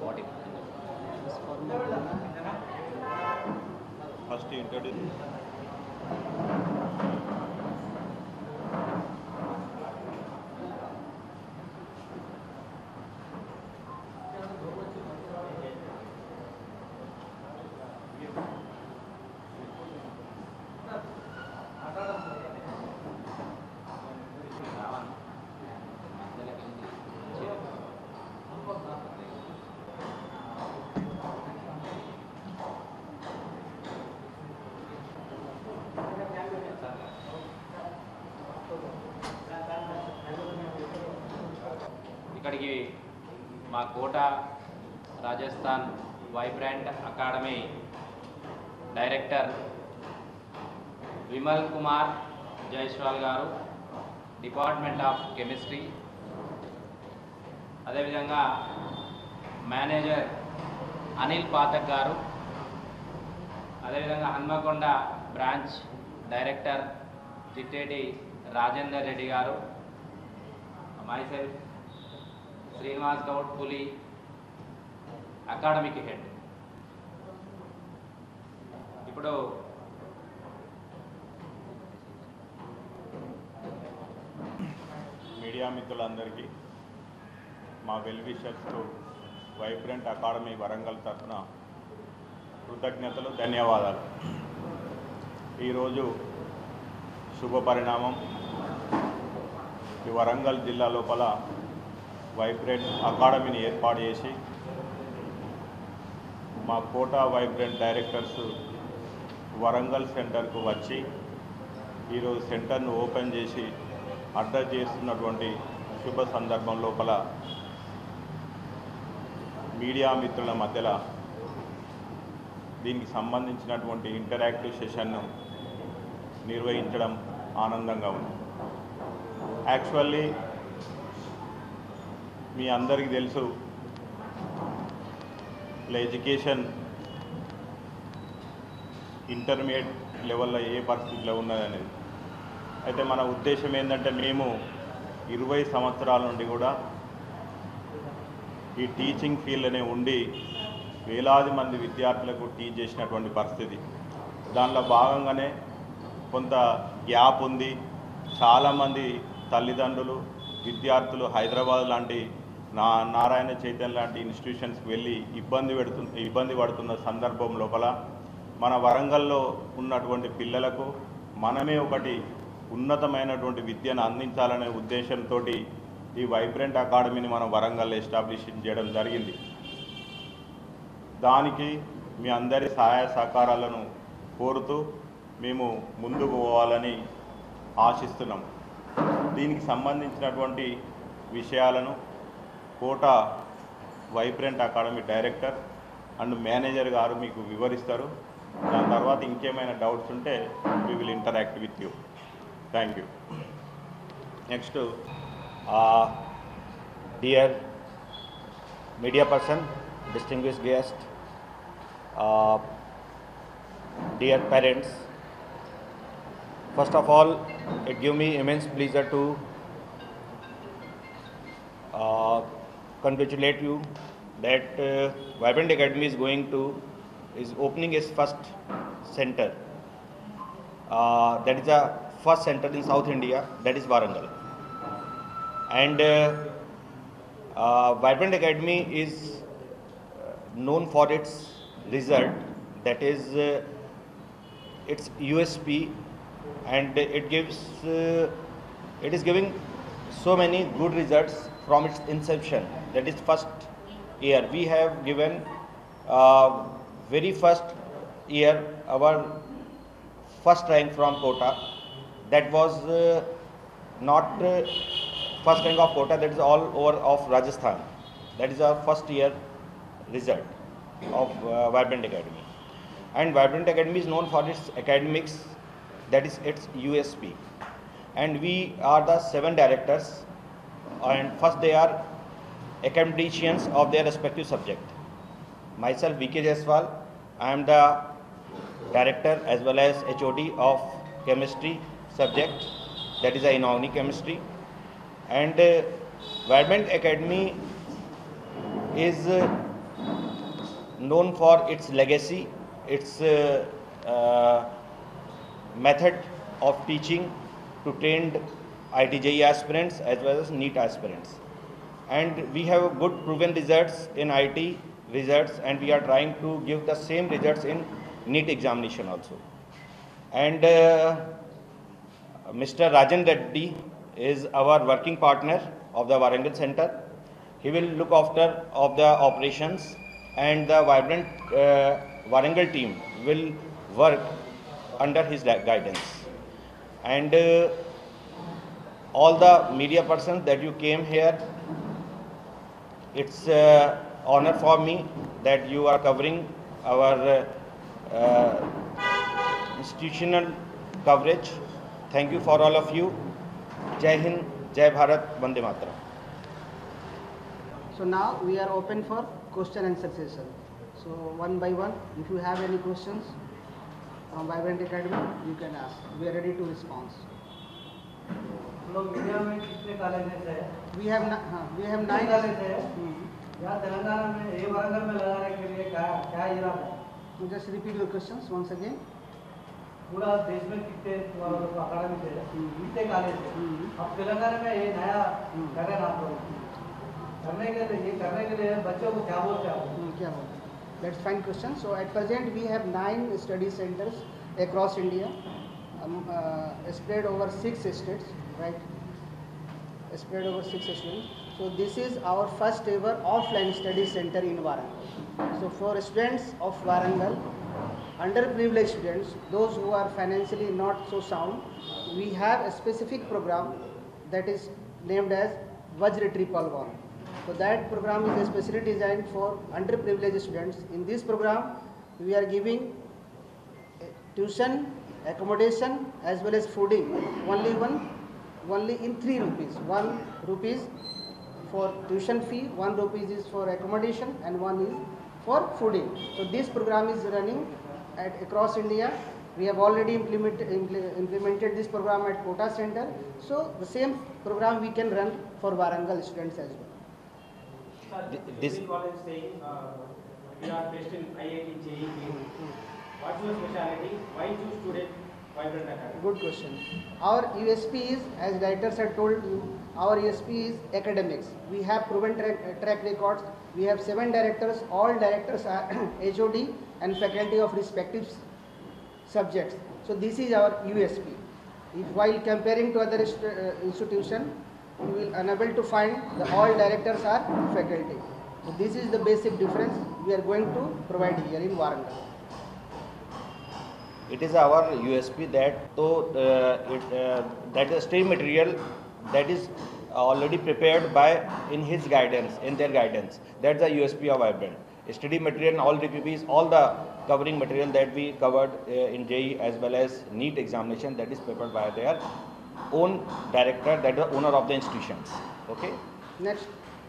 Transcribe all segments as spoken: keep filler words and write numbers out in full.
What if? First introduce. ఇక్కడికి మా Kota Rajasthan Vibrant Academy director Vimal Kumar Jaiswal గారు, డిపార్ట్మెంట్ ఆఫ్ కెమిస్ట్రీ, అదేవిధంగా మేనేజర్ అనిల్ పాఠక్ గారు, అదేవిధంగా హన్మకొండ బ్రాంచ్ డైరెక్టర్ చిట్టేటి రాజేందర్ రెడ్డి గారు, మైసెల్ఫ్ శ్రీనివాస్ గౌడ్ పులి, అకాడమిక్ హెడ్. ఇప్పుడు మీడియా మిత్రులందరికీ మా వెల్ విషర్స్కు వైబ్రెంట్ అకాడమీ వరంగల్ తరఫున కృతజ్ఞతలు, ధన్యవాదాలు. ఈరోజు శుభ పరిణామం. ఈ వరంగల్ జిల్లా లోపల వైబ్రెంట్ అకాడమీని ఏర్పాటు చేసి మా కోటా వైబ్రెంట్ డైరెక్టర్స్ వరంగల్ సెంటర్కు వచ్చి ఈరోజు సెంటర్ను ఓపెన్ చేసి అడ్రస్ చేస్తున్నటువంటి శుభ సందర్భం లోపల మీడియా మిత్రుల మధ్యలో దీనికి సంబంధించినటువంటి ఇంటరాక్టివ్ సెషన్ను నిర్వహించడం ఆనందంగా ఉంది. యాక్చువల్లీ మీ అందరికీ తెలుసు, ఎడ్యుకేషన్ ఇంటర్మీడియట్ లెవెల్లో ఏ పరిస్థితిలో ఉన్నదనేది. అయితే మన ఉద్దేశం ఏంటంటే, మేము ఇరవై సంవత్సరాల నుండి కూడా ఈ టీచింగ్ ఫీల్డ్లోనే ఉండి వేలాది మంది విద్యార్థులకు టీచ్ చేసినటువంటి పరిస్థితి. దానిలో భాగంగానే కొంత గ్యాప్ ఉంది. చాలామంది తల్లిదండ్రులు, విద్యార్థులు హైదరాబాద్ లాంటి నా నారాయణ చైతన్య లాంటి ఇన్స్టిట్యూషన్స్కి వెళ్ళి ఇబ్బంది పెడుతు ఇబ్బంది పడుతున్న సందర్భం లోపల మన వరంగల్లో ఉన్నటువంటి పిల్లలకు మనమే ఒకటి ఉన్నతమైనటువంటి విద్యను అందించాలనే ఉద్దేశంతో ఈ వైబ్రెంట్ అకాడమీని మనం వరంగల్లో ఎస్టాబ్లిష్ చేయడం జరిగింది. దానికి మీ అందరి సహాయ సహకారాలను కోరుతూ మేము ముందుకు పోవాలని ఆశిస్తున్నాం. దీనికి సంబంధించినటువంటి విషయాలను Kota Vibrant Academy director and manager గారు మీకు వివరిస్తారు. దాని తర్వాత ఇంకేమైనా డౌట్స్ ఉంటే we will interact with you. Thank you. Next dear media person, distinguished guest, uh, dear parents, first of all, it gives me immense pleasure to uh, congratulate you that uh, Vibrant Academy is going to is opening its first center. Uh, that is the first center in South India, that is Warangal. And uh, uh, Vibrant Academy is known for its result, that is uh, its U S P, and it gives uh, it is giving so many good results from its inception. That is first year we have given uh, very first year our first rank from Kota. That was uh, not uh, first rank of Kota, that is all over of Rajasthan. That is our first year result of uh, Vibrant Academy. And Vibrant Academy is known for its academics, that is its U S P. And we are the seven directors, and first they are academicians of their respective subject. Myself, V K Jaiswal, I am the director as well as H O D of chemistry subject, that is the inorganic chemistry. And uh, Vibrant Academy is uh, known for its legacy, its uh, uh, method of teaching to trained I T J E E aspirants as well as NEET aspirants. And we have good proven results in I T results, and we are trying to give the same results in NEET examination also. And uh, Mister Rajan Reddy is our working partner of the Warangal Center. He will look after of the operations, and the vibrant uh, Warangal team will work under his guidance. And uh, all the media persons that you came here, it's uh, honor for me that you are covering our uh, uh, institutional coverage. Thank you for all of you. Jai Hind, Jai Bharat, Vande Mataram. So now we are open for question and answer session. So one by one, if you have any questions from Vibrant Academy, you can ask. We are ready to respond. लोग India में कितने colleges है? We have na- हाँ, we have कितने nine. College है? Hmm. यहाँ तेलंगाना में ये वारंगल में लगाने के लिए क्या क्या इरादा है? So just repeat your questions once again. पूरा देश में कितने अकादमी है? कितने कॉलेज है? Hmm. अब तेलंगाना में ये नया हम्म। कर रहे हैं आप लोग। करने के लिए ये करने के लिए बच्चों को क्या बोलते हैं आप? Hmm, क्या बोलते हैं? Let's find questions. So at present we have nine study centers across India, um, uh, spread over six states, right? Spread over six states. So this is our first ever offline study center in Warangal. So for students of Warangal, underprivileged students, those who are financially not so sound, we have a specific program that is named as Vajra Triple One. So that program is especially designed for underprivileged students. In this program, we are giving tuition, accommodation as well as fooding. Only one, only in three rupees. One rupees for tuition fee, one rupees is for accommodation, and one is for fooding. So this program is running at across India. We have already implemented impl- implemented this program at Kota Center. So the same program we can run for Warangal students as well. This college saying uh, we are based in I I T J E E. What's your specialty? Why choose student Vibrant Academy? Good question. Our U S P is, as directors had told you, our U S P is academics. We have proven track, track records. We have seven directors. All directors are H O D and faculty of respective subjects. So this is our U S P. If while comparing to other uh, institution, you will unable to find the all directors are faculty. So this is the basic difference we are going to provide here in Warangal. it is our U S P that so uh, it uh, that is study material that is already prepared by in his guidance, in their guidance. That's the U S P of Vibrant. Study material, all D P Ps, all the covering material that we covered uh, in J E E as well as NEET examination, that is prepared by their own director, that is the owner of the institutions. Okay. Next.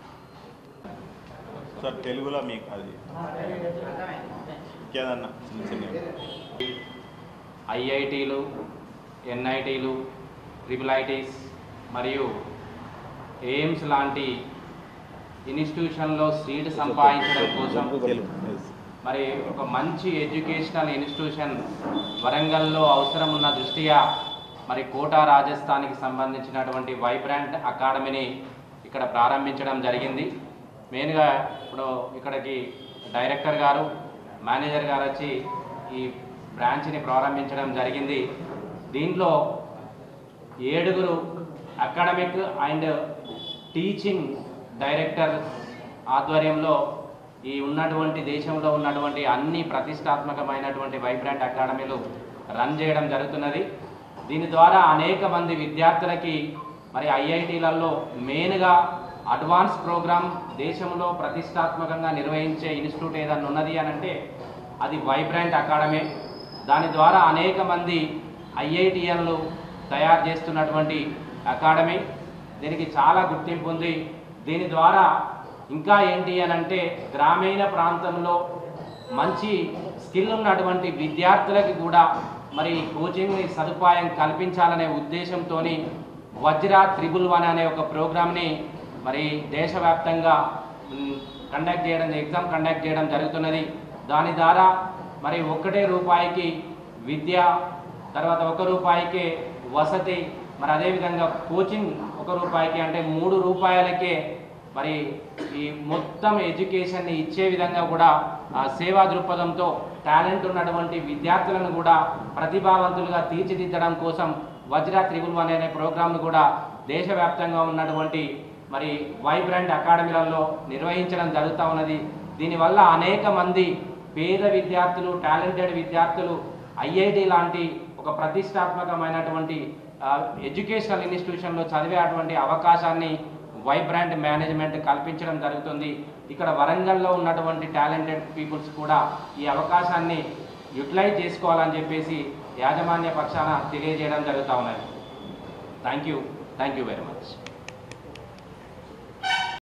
Sir తెలుగులో మీకు అది ఇంకేదన్నా చిన్న చిన్న ఐఐటీలు, ఎన్ఐటీలు, triple ITs మరియు ఎయిమ్స్ లాంటి ఇన్స్టిట్యూషన్లో సీట్ సంపాదించడం కోసం మరి ఒక మంచి ఎడ్యుకేషనల్ ఇన్స్టిట్యూషన్ వరంగల్లో అవసరం ఉన్న దృష్ట్యా మరి కోటా రాజస్థాన్కి సంబంధించినటువంటి వైబ్రాంట్ అకాడమీని ఇక్కడ ప్రారంభించడం జరిగింది. మెయిన్గా ఇప్పుడు ఇక్కడికి డైరెక్టర్ గారు, మేనేజర్ గారు వచ్చి ఈ బ్రాంచ్ని ప్రారంభించడం జరిగింది. దీంట్లో ఏడుగురు అకాడమిక్ అండ్ టీచింగ్ డైరెక్టర్ ఆధ్వర్యంలో ఈ ఉన్నటువంటి దేశంలో ఉన్నటువంటి అన్ని ప్రతిష్టాత్మకమైనటువంటి వైబ్రాంట్ అకాడమీలు రన్ చేయడం జరుగుతున్నది. దీని ద్వారా అనేక మంది విద్యార్థులకి మరి ఐఐటీలలో మెయిన్గా అడ్వాన్స్ ప్రోగ్రామ్ దేశంలో ప్రతిష్టాత్మకంగా నిర్వహించే ఇన్స్టిట్యూట్ ఏదన్నా ఉన్నది అని అంటే అది వైబ్రాంట్ అకాడమీ. దాని ద్వారా అనేక మంది ఐఐటిఎన్లు తయారు చేస్తున్నటువంటి అకాడమీ. దీనికి చాలా గుర్తింపు ఉంది. దీని ద్వారా ఇంకా ఏంటి అని అంటే గ్రామీణ ప్రాంతంలో మంచి స్కిల్ ఉన్నటువంటి విద్యార్థులకి కూడా మరి కోచింగ్ సదుపాయం కల్పించాలనే ఉద్దేశంతో వజ్ర త్రిబుల్ వన్ అనే ఒక ప్రోగ్రామ్ని మరి దేశవ్యాప్తంగా కండక్ట్ చేయడం ఎగ్జామ్ కండక్ట్ చేయడం జరుగుతున్నది. దాని ద్వారా మరి ఒక్కటే రూపాయికి విద్య, తర్వాత ఒక రూపాయికే వసతి, మరి అదేవిధంగా కోచింగ్ ఒక రూపాయికి, అంటే మూడు రూపాయలకే మరి ఈ మొత్తం ఎడ్యుకేషన్ని ఇచ్చే విధంగా కూడా సేవా దృక్పథంతో టాలెంట్ ఉన్నటువంటి విద్యార్థులను కూడా ప్రతిభావంతులుగా తీర్చిదిద్దడం కోసం వజ్ర త్రిబుల్ వన్ అనే ప్రోగ్రాంను కూడా దేశవ్యాప్తంగా ఉన్నటువంటి మరి వైబ్రెంట్ అకాడమీలలో నిర్వహించడం జరుగుతూ ఉన్నది. దీనివల్ల అనేక మంది పేద విద్యార్థులు, టాలెంటెడ్ విద్యార్థులు ఐఐటి లాంటి ఒక ప్రతిష్టాత్మకమైనటువంటి ఎడ్యుకేషనల్ ఇన్స్టిట్యూషన్లో చదివేటువంటి అవకాశాన్ని వైబ్రాంట్ మేనేజ్మెంట్ కల్పించడం జరుగుతుంది. ఇక్కడ వరంగల్లో ఉన్నటువంటి టాలెంటెడ్ పీపుల్స్ కూడా ఈ అవకాశాన్ని యూటిలైజ్ చేసుకోవాలని చెప్పేసి యాజమాన్య పక్షాన తెలియజేయడం జరుగుతూ ఉన్నది. Thank you thank you very much.